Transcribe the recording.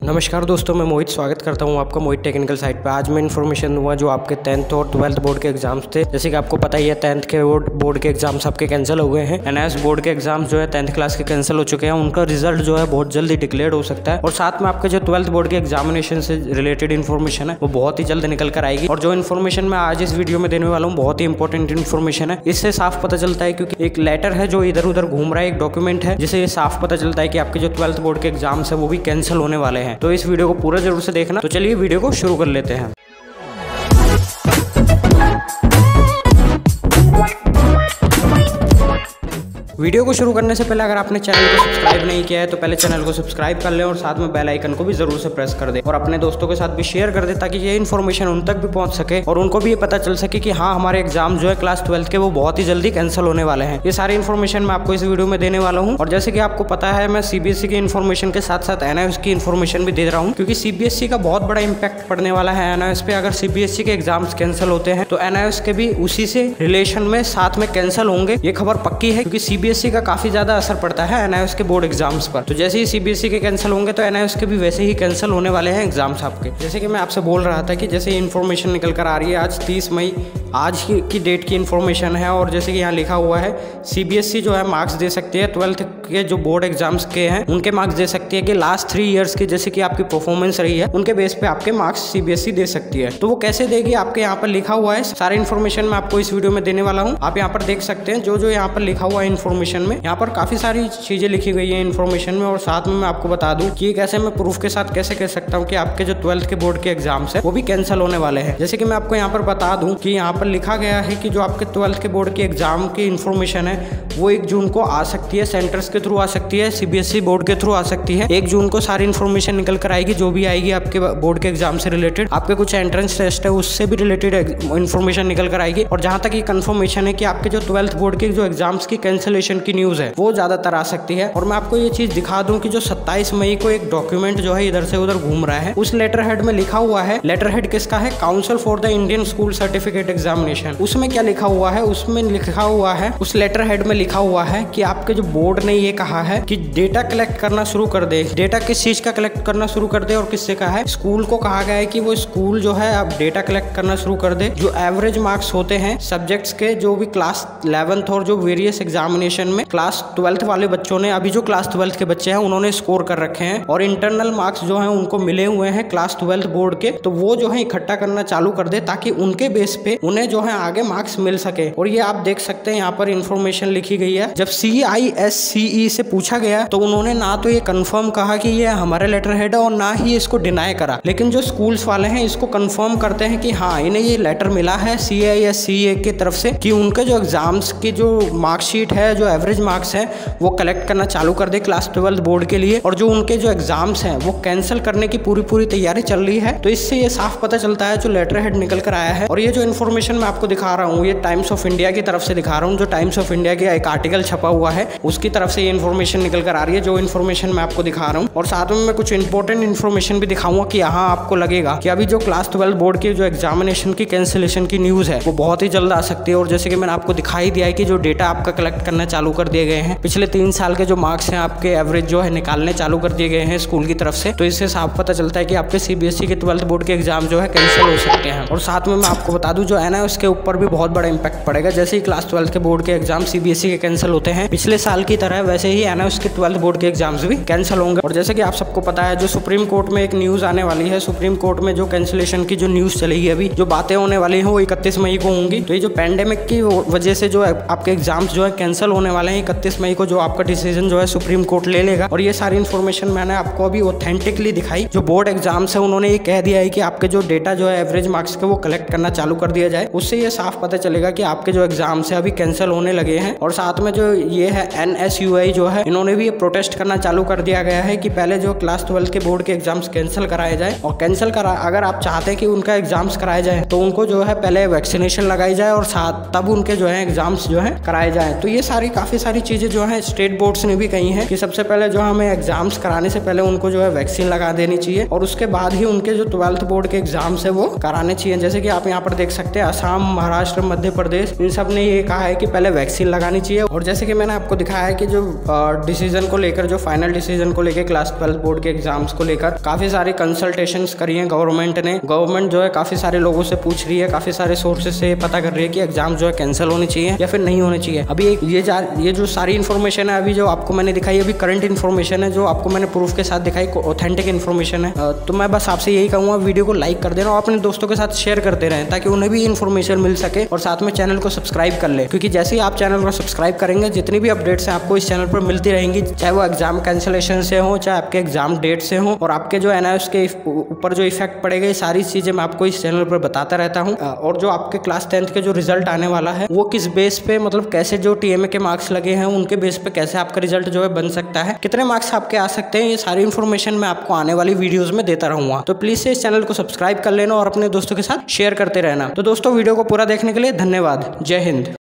नमस्कार दोस्तों, मैं मोहित स्वागत करता हूं आपका मोहित टेक्निकल साइट पे। आज मैं इन्फॉर्मेशन दूंगा जो आपके 10th और 12th बोर्ड के एग्जाम्स थे। जैसे कि आपको पता ही है 10th के बोर्ड के एग्जाम्स आपके कैंसिल हो गए हैं। एनआईएस बोर्ड के एग्जाम्स जो है 10th क्लास के कैंसिल हो चुके हैं। उनका रिजल्ट जो है बहुत जल्दी डिक्लेयर हो सकता है और साथ में आपके जो 12th बोर्ड के एग्जामिनेशन से रिलेटेड इन्फॉर्मेशन है वो बहुत ही जल्द निकल कर आएगी। और जो इन्फॉर्मेशन मैं आज इस वीडियो में देने वाला हूँ बहुत ही इंपॉर्टेंट इन्फॉर्मेशन है। इससे साफ पता चलता है, क्योंकि एक लेटर है जो इधर उधर घूम रहा है, एक डॉक्यूमेंट है, जिससे ये साफ पता चलता है कि आपके जो 12th बोर्ड के एग्जाम्स है वो भी कैंसिल होने वाले हैं। तो इस वीडियो को पूरा जरूर से देखना। तो चलिए वीडियो को शुरू कर लेते हैं। वीडियो को शुरू करने से पहले अगर आपने चैनल को सब्सक्राइब नहीं किया है तो पहले चैनल को सब्सक्राइब कर लें और साथ में बेल आइकन को भी जरूर से प्रेस कर दें और अपने दोस्तों के साथ भी शेयर कर दें ताकि ये इन्फॉर्मेशन उन तक भी पहुंच सके और उनको भी ये पता चल सके कि हाँ, हमारे एग्जाम जो है क्लास 12th के वो बहुत ही जल्दी कैंसिल होने वाले हैं। ये सारी इन्फॉर्मेशन मैं आपको इस वीडियो में देने वाला हूँ। और जैसे कि आपको पता है, मैं सीबीएसई की इन्फॉर्मेशन के साथ साथ एनआईएस की इन्फॉर्मेशन भी दे रहा हूँ, क्योंकि सीबीएसई का बहुत बड़ा इंपैक्ट पड़ने वाला है एनआईएस पे। अगर सीबीएसई के एग्जाम्स कैंसिल होते हैं तो एनआईएस के भी उसी से रिलेशन में साथ में कैंसिल होंगे। ये खबर पक्की है, क्योंकि सीबीएसई का काफी ज्यादा असर पड़ता है एनआईएस के बोर्ड एग्जाम्स पर। तो जैसे ही सीबीएसई के कैंसिल होंगे तो एनआईएस के भी वैसे ही कैंसिल होने वाले हैं एग्जाम्स आपके। जैसे कि मैं आपसे बोल रहा था कि जैसे इन्फॉर्मेशन निकल कर आ रही है, आज 30 मई आज की डेट की इन्फॉर्मेशन है। और जैसे कि यहाँ लिखा हुआ है, सीबीएसई जो है मार्क्स दे सकती है 12th के जो बोर्ड एग्जाम्स के हैं उनके मार्क्स दे सकती है कि लास्ट 3 ईयर्स की जैसे कि आपकी परफॉर्मेंस रही है उनके बेस पे आपके मार्क्स सीबीएसई दे सकती है। तो वो कैसे देगी, आपके यहाँ पर लिखा हुआ है। सारी इन्फॉर्मेशन मैं आपको इस वीडियो में देने वाला हूँ। आप यहाँ पर देख सकते हैं जो यहाँ पर लिखा हुआ है इन्फॉर्मेशन में। यहाँ पर काफी सारी चीजें लिखी गई है इन्फॉर्मेशन में और साथ में मैं आपको बता दूं कि कैसे मैं प्रूफ के साथ कैसे कह सकता हूँ कि आपके जो 12th के बोर्ड के एग्जाम्स है वो भी कैंसिल होने वाले हैं। जैसे कि मैं आपको यहाँ पर बता दूं कि यहाँ पर लिखा गया है कि जो आपके 12th के बोर्ड के एग्जाम की इन्फॉर्मेशन है वो 1 जून को आ सकती है, सेंटर्स के थ्रू आ सकती है, सीबीएसई बोर्ड के थ्रू आ सकती है। 1 जून को सारी इन्फॉर्मेशन निकल कर आएगी, जो भी आएगी आपके बोर्ड के एग्जाम से रिलेटेड। आपके कुछ एंट्रेंस टेस्ट है उससे भी रिलेटेड इन्फॉर्मेशन निकल कर आएगी। और जहां तक ये कंफर्मेशन है कि आपके जो 12th बोर्ड के जो एग्जाम्स की कैंसिलेशन की न्यूज है वो ज्यादातर आ सकती है। और मैं आपको ये चीज दिखा दूं कि जो 27 मई को एक डॉक्यूमेंट जो है इधर से उधर घूम रहा है, उस लेटर हेड में लिखा हुआ है। लेटर हेड किसका है? Council for the Indian school certificate examination. उसमें क्या लिखा हुआ है? उसमें लिखा हुआ है, उस लेटर हेड में लिखा हुआ है कि आपके जो बोर्ड ने ये कहा है कि डेटा कलेक्ट करना शुरू कर दे। डेटा किस चीज का कलेक्ट करना शुरू कर दे और किससे कहा है? स्कूल को कहा गया है कि वो स्कूल जो है अब डेटा कलेक्ट करना शुरू कर दे। जो एवरेज मार्क्स होते हैं सब्जेक्ट्स के, जो भी क्लास 11th और जो वेरियस एग्जामिनेशन में क्लास 12th वाले बच्चों ने, अभी जो क्लास 12th के बच्चे हैं उन्होंने स्कोर कर रखे हैं और इंटरनल मार्क्स जो हैं उनको मिले हुए हैं क्लास 12th बोर्ड के, तो वो जो है इकट्ठा करना चालू कर दे ताकि उनके बेस पे उन्हें जो है आगे मार्क्स मिल सके। और ये आप देख सकते हैं यहाँ पर इन्फॉर्मेशन लिखी गई है। जब CISCE से पूछा गया तो उन्होंने ना तो ये कंफर्म कहा कि ये हमारा लेटर हेड है और ना ही इसको डिनाई करा, लेकिन जो स्कूल्स वाले हैं इसको कंफर्म करते हैं कि हाँ, इन्हें ये लेटर मिला है CISCE की तरफ से कि उनके जो एग्जाम्स की जो मार्कशीट है, जो एवरेज मार्क्स है वो कलेक्ट करना चालू कर दे क्लास 12th बोर्ड के लिए। और जो उनके जो एग्जाम्स हैं वो कैंसिल करने की पूरी तैयारी चल रही है। तो इससे ये साफ पता चलता है जो लेटर हेड निकल कर आया है। और ये जो इन्फॉर्मेशन मैं आपको दिखा रहा हूँ ये टाइम्स ऑफ इंडिया की तरफ से दिखा रहा हूँ। जो टाइम्स ऑफ इंडिया का एक आर्टिकल छपा हुआ है उसकी तरफ से ये इन्फॉर्मेशन निकल कर आ रही है, जो इन्फॉर्मेशन मैं आपको दिखा रहा हूँ। और साथ में मैं कुछ इंपॉर्टेंट इन्फॉर्मेशन भी दिखाऊंगा कि यहाँ आपको लगेगा कि अभी जो क्लास 12 बोर्ड के जो एग्जामिनेशन की कैंसिलेशन की न्यूज है वो बहुत ही जल्द आ सकती है। और जैसे कि मैंने आपको दिखाई दिया है कि जो डेटा आपका कलेक्ट करना चालू कर दिए गए हैं, पिछले 3 साल के जो मार्क्स हैं आपके एवरेज जो है निकालने चालू कर दिए गए हैं स्कूल की तरफ से। तो इससे साफ पता चलता है कि आपके सीबीएसई के 12th बोर्ड के एग्जाम जो है कैंसिल हो सकते हैं। और साथ में मैं आपको बता दूं जो एनआईएस उसके ऊपर भी बहुत बड़ा इंपैक्ट पड़ेगा। जैसे ही क्लास 12th के बोर्ड के एग्जाम सीबीएसई के कैंसिल होते हैं पिछले साल की तरह, वैसे ही एनआईएस के 12th बोर्ड के एग्जाम्स भी कैंसिल होंगे। और जैसे कि आप सबको पता है जो सुप्रीम कोर्ट में एक न्यूज आने वाली है, सुप्रीम कोर्ट में जो कैंसिलेशन की जो न्यूज चलेगी, अभी जो बातें होने वाली है वो 31 मई को होंगी। तो ये जो पैंडेमिक की वजह से जो आपके एग्जाम्स जो है कैंसिल होने वाले हैं, 31 मई को जो आपका डिसीजन जो है सुप्रीम कोर्ट ले लेगा। और ये सारी इन्फॉर्मेशन मैंने आपको अभी ऑथेंटिकली दिखाई। जो बोर्ड एग्जाम्स है उन्होंने ये कह दिया है कि आपके जो डेटा जो है एवरेज मार्क्स के वो कलेक्ट करना चालू कर दिया जाए। उससे ये साफ पता चलेगा कि आपके जो एग्जाम्स है अभी कैंसिल होने लगे हैं। और साथ में जो ये है NSUI जो है इन्होंने भी ये प्रोटेस्ट करना चालू कर दिया गया है कि पहले जो क्लास 12 के बोर्ड के एग्जाम्स कैंसिल कराए जाए। और कैंसिल अगर आप चाहते हैं कि उनका एग्जाम्स कराए जाए तो उनको जो है पहले वैक्सीनेशन लगाई जाए और साथ तब उनके जो है एग्जाम्स जो है कराए जाए। तो ये सारी काफी सारी चीजें जो है स्टेट बोर्ड्स ने भी कही है कि सबसे पहले जो हमें एग्जाम्स कराने से पहले उनको जो है वैक्सीन लगा देनी चाहिए और उसके बाद ही उनके जो 12th बोर्ड के एग्जाम्स है वो कराने चाहिए। जैसे कि आप यहाँ पर देख सकते हैं असम, महाराष्ट्र, मध्य प्रदेश, इन सब ने ये कहा है कि पहले वैक्सीन लगानी चाहिए। और जैसे कि मैंने आपको दिखाया है कि जो डिसीजन को लेकर, जो फाइनल डिसीजन को लेकर क्लास 12th बोर्ड के एग्जाम्स को लेकर काफी सारी कंसल्टेशंस करी है गवर्नमेंट ने। गवर्नमेंट जो है काफी सारे लोगों से पूछ रही है, काफी सारे सोर्सेज से पता कर रही है कि एग्जाम जो है कैंसिल होनी चाहिए या फिर नहीं होनी चाहिए। अभी ये जो सारी इन्फॉर्मेशन है अभी जो आपको मैंने दिखाई, अभी करंट इन्फॉर्मेशन है, जो आपको मैंने प्रूफ के साथ दिखाई, ऑथेंटिक इन्फॉर्मेशन है। तो मैं बस आपसे यही कहूँगा, वीडियो को लाइक कर देना और अपने दोस्तों के साथ शेयर करते रहें ताकि उन्हें भी इन्फॉर्मेशन मिल सके, और साथ में चैनल को सब्सक्राइब कर ले, क्योंकि जैसे ही आप चैनल को सब्सक्राइब करेंगे जितनी भी अपडेट्स हैं आपको इस चैनल पर मिलती रहेंगी, चाहे वो एग्जाम कैंसिलेशन से हो, चाहे आपके एग्जाम डेट से हो, और आपके जो NIOS के ऊपर जो इफेक्ट पड़ेगा, ये सारी चीजें मैं आपको इस चैनल पर बताता रहता हूँ। और जो आपके क्लास 10th के जो रिजल्ट आने वाला है वो किस बेस पे, मतलब कैसे जो TMA के मार्क्स लगे हैं उनके बेस पे कैसे आपका रिजल्ट जो है बन सकता है, कितने मार्क्स आपके आ सकते हैं, ये सारी इन्फॉर्मेशन मैं आपको आने वाली वीडियोस में देता रहूंगा। तो प्लीज से इस चैनल को सब्सक्राइब कर लेना और अपने दोस्तों के साथ शेयर करते रहना। तो दोस्तों वीडियो को पूरा देखने के लिए धन्यवाद। जय हिंद।